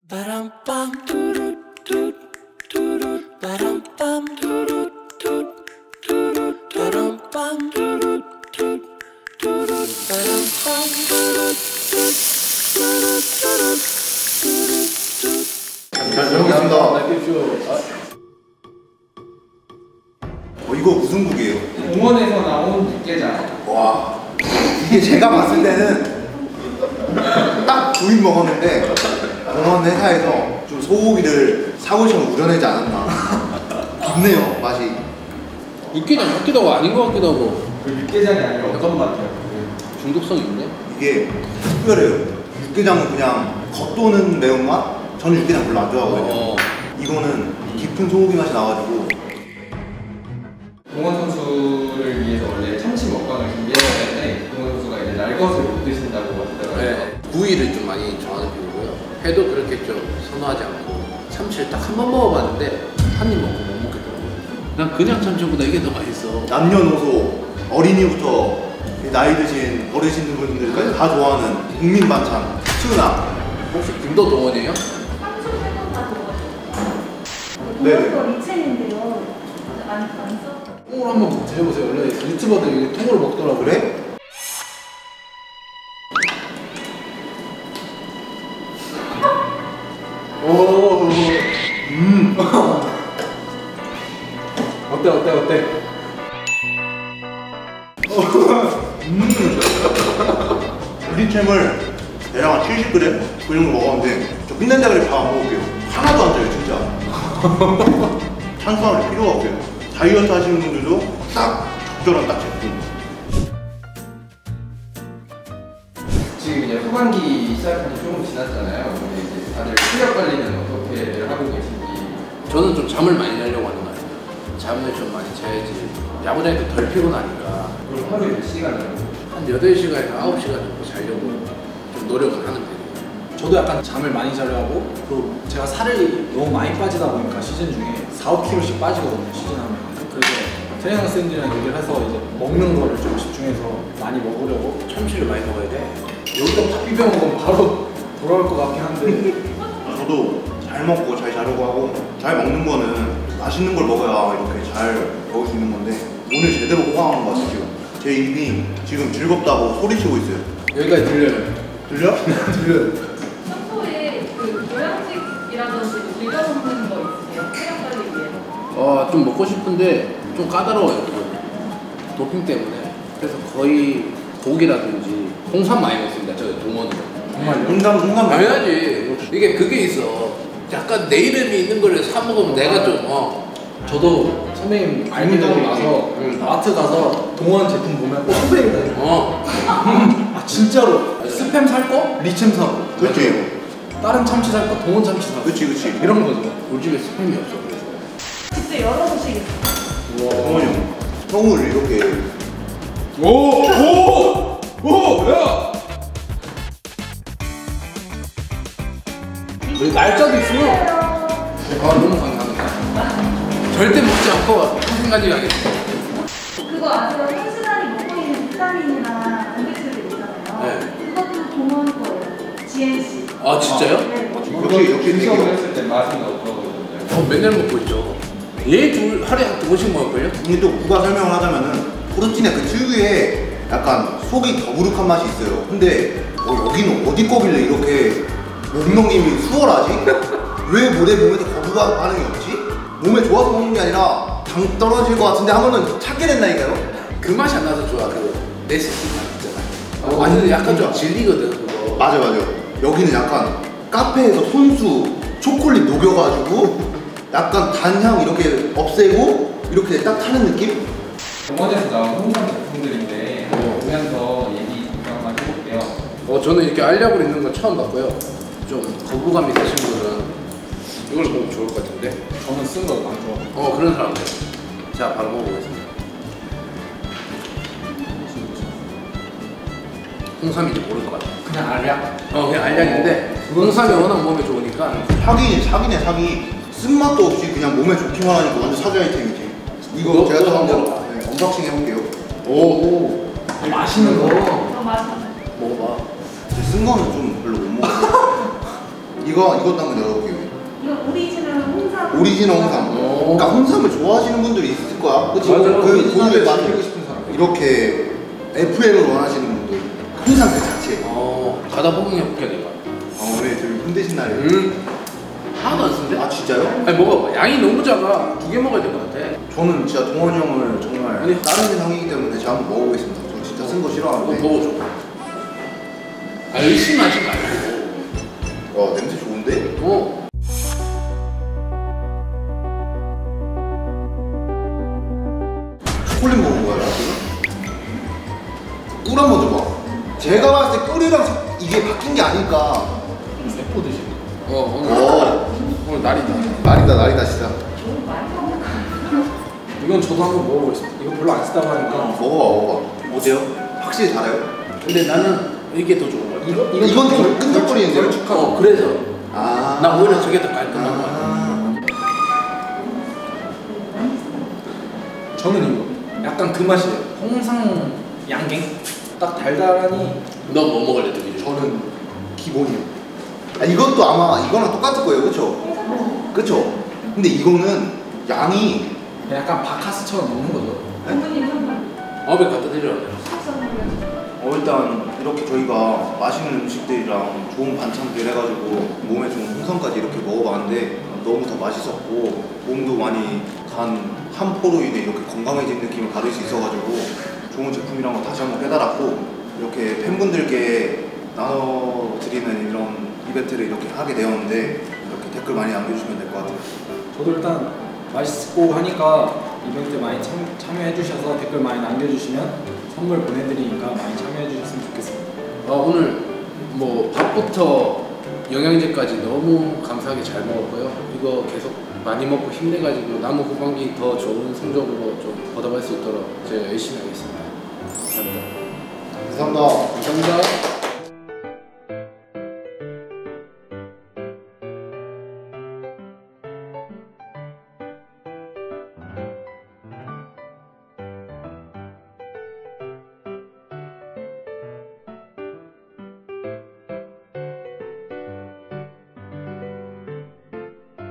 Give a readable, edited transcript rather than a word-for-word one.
감사합니다. 이거 무슨 국이에요? 공원에서 나온 육개장. 와, 이게 제가 봤을 때는 딱 2입 먹었는데 공원 회사에서 좀 소고기를 사고처럼 우려내지 않았나. 깊네요, 맛이. 육개장 같기도 하고 아닌 것 같기도 하고. 그 육개장이 아니라 어떤 맛이에요? 중독성 있네. 이게 특별해요. 육개장은 그냥 겉도는 매운맛? 저는 육개장 별로 안 좋아하거든요. 이거는 깊은 소고기 맛이 나가지고. 동원 선수를 위해서 원래 참치 먹방을 준비했는데 동원 선수가 이제 날 것을 못 드신다고 하시더라고요. 네. 구이를 좀 많이 좋아하는 편이고요. 회도 그렇게 좀 선호하지 않고 참치를 딱 한 번 먹어봤는데 한 입 먹고 못 먹겠더라고요. 난 그냥 참치보다 이게 더 맛있어. 남녀노소 어린이부터 나이 드신 어르신분들까지 다 좋아하는 국민 반찬 튜나. 혹시 김도 동원이에요? 네. 리첸인데요. 안 써? 통으로 한번 드셔보세요. 원래 유튜버들 이게 통으로 먹더라고요. 그래? 오. 어때? 리챔을 대략 한 70g? 그 정도 먹었는데 저 빛난다그를 다 안 먹을게요. 하나도 안 쪄요 진짜. 탄수화물이 필요가 없어요. 다이어트 하시는 분들도 딱 적절한 딱 제품. 지금 이제 후반기 시작한 지 조금 지났잖아요. 근데 이제 다들 체력 관리는 어떻게 하고 계신지. 저는 좀 잠을 많이 자려고 하는 거 같아요. 잠을 좀 많이 자야지 야구장에도 덜 피곤하니까. 그럼 하루에 몇 시간을? 한 8시간에서 9시간 정도 자려고 좀 노력은 하는 편이에요. 저도 약간 잠을 많이 자려 하고, 그리고 제가 살이 너무 많이 빠지다 보니까 시즌 중에 4-5kg씩 빠지거든요, 시즌 하면. 그래서 트레이너 쌤들이랑 얘기를 해서 이제 먹는 거를 좀 집중해서 많이 먹으려고. 참치를 많이 먹어야 돼. 여기다 밥 비벼 먹으면 바로 돌아올 것 같긴 한데. 저도 잘 먹고 잘 자려고 하고 잘 먹는 거는 맛있는 걸 먹어야 이렇게 잘 먹을 수 있는 건데 오늘 제대로 호강한 것 같아요. 제 입이 지금 즐겁다고 소리치고 있어요. 여기까지 들려요. 들려? 들려요. 평소에 그 보양식이라든지 즐겨 먹는 거 있으세요? 체력 관리 위해서? 좀 먹고 싶은데 좀 까다로워요. 그거. 도핑 때문에. 그래서 거의 고기라든지 홍삼 많이 먹습니다. 저 동원으로. 정말요? 홍삼 당연하지. 이게 그게 있어. 약간 내 이름이 있는 걸 사 먹으면 내가 좀 저도 선배님 알게 되고 나서 마트 가서 동원 제품 보면 선배님이다. 아 진짜로 스팸 살 거? 리챔 사고. 그렇지. 다른 참치 살 거? 동원 참치 사고. 그렇지. 이런 거죠. 우리 집에 스팸이 없어. 그래서. 직접 열어보시겠어요? 동원이 형 형을 이렇게 야! 여기 날짜도 있어요. 너무 감사합니다. 절대 먹지 않고 한 가지 가겠습니다. 그거 아세요? 현수날이 먹고 있는 비타민이나 단백질들 있잖아요. 네. 그것도 동원 거예요. GNC. 아 진짜요? 네. 역시 분석을 되게 했을 때 맛은 어떠거든요? 맨날 먹고 있죠. 얘 하루에 한 2번씩 먹을걸요? 근데 또 누가 설명을 하자면은 프로틴의 그 특유의 약간 속이 더부룩한 맛이 있어요. 근데 여기는 어디 거길래 이렇게 목넘김이 수월하지? 왜 내 몸에서 거부가 반응이 없지? 몸에 좋아서 먹는 게 아니라 당 떨어질 것 같은데 하면은 찾게 된다니까요? 그 맛이 안 나서 좋아. 그 레시피 맛 있잖아. 완전 약간 좀 질리거든 그거. 맞아. 여기는 약간 카페에서 손수 초콜릿 녹여가지고 약간 단향 이렇게 없애고 이렇게 딱 타는 느낌? 동원에서 나온 홍삼 제품들인데 보면서 얘기 잠깐만 해볼게요. 저는 이렇게 알약으로 있는 건 처음 봤고요. 좀 거부감이 있으신 분은 이걸 보면 좋을 것 같은데. 저는 쓴 거 안 좋아. 그런 사람들. 자, 바로 먹어보겠습니다. 홍삼인지 모를 것 같아. 그냥 알약? 그냥 알약인데 홍삼이 워낙 몸에 좋으니까. 사기네 사기. 쓴맛도 없이 그냥 몸에 좋기만 하니까 완전 사기 아이템이지. 이거 제가 또 한번 언박싱 해볼게요. 오. 맛있는 거. 맛있어요. 먹어봐. 쓴 거는 좀 별로 못 먹어요. 이것도 한번 열어볼게요. 이거 오리지널 홍삼. 오리지널 홍삼. 그러니까 홍삼을 좋아하시는 분들이 있을 거야. 그치? 맞아. 그 오리지널을 고유의 맛을 즐기고 싶은 사람. 이렇게 FM을 원하시는 분들. 홍삼 그 자체. 가다 포기해볼게 내가. 오늘 되게 힘드신 날이에요. 하나도 안 쓴데? 아 진짜요? 아니 먹어봐. 양이 너무 작아. 2개 먹어야 될 것 같아. 저는 진짜 동원이 형을 정말 아니, 다른 형이기 때문에 제가 한번 먹어보겠습니다. 저 진짜 쓴 거 싫어하는데. 먹어줘. 열심히 하지 말고. 와 냄새 좋은데? 초콜릿 먹은 거야 지금? 꿀 한번 줘봐. 제가 봤을 때 꿀이랑 이게 바뀐 게 아닐까. 세포 드시. 오늘 날이다. 날이다 진짜. 너무 많이 먹는 거. 이건 저도 한번 먹어보겠습니다. 이거 별로 안 쓰다고 하니까. 먹어봐. 어때요? 확실히 달아요? 근데 나는 이게 더 좋은 거야. 이건 좀 끈적거리는데요? 그래서 아. 나 오히려 저게 더 깔끔한 거야. 저는 이거 약간 그 맛이에요. 홍상 양갱. 딱 달달하니. 너 뭐 먹을래 되게 좋아. 저는 기본이요. 이것도 아마 이거랑 똑같을 거예요, 그쵸? 그쵸? 근데 이거는 양이 약간 바카스처럼 먹는 거죠. 부모님 한번 밥에 갖다 드려. 숙성을. 일단 이렇게 저희가 맛있는 음식들이랑 좋은 반찬들 해가지고 몸에 좋은 홍삼까지 이렇게 먹어봤는데 너무 더 맛있었고 몸도 많이 간 한 포로 인해 이렇게 건강해진 느낌을 받을 수 있어가지고 좋은 제품이란 거 다시 한번 깨달았고 이렇게 팬분들께 나눠드리는 이런 이벤트를 이렇게 하게 되었는데 이렇게 댓글 많이 남겨주시면 될 것 같아요. 저도 일단 맛있고 하니까 이벤트 많이 참여해 주셔서 댓글 많이 남겨주시면 선물 보내드리니까 많이 참여해 주셨으면 좋겠습니다. 오늘 뭐 밥부터 영양제까지 너무 감사하게 잘 먹었고요. 이거 계속 많이 먹고 힘내가지고 남은 후반기 더 좋은 성적으로 좀 보답할 수 있도록 제가 열심히 하겠습니다. 감사합니다. 감사합니다. 감사합니다.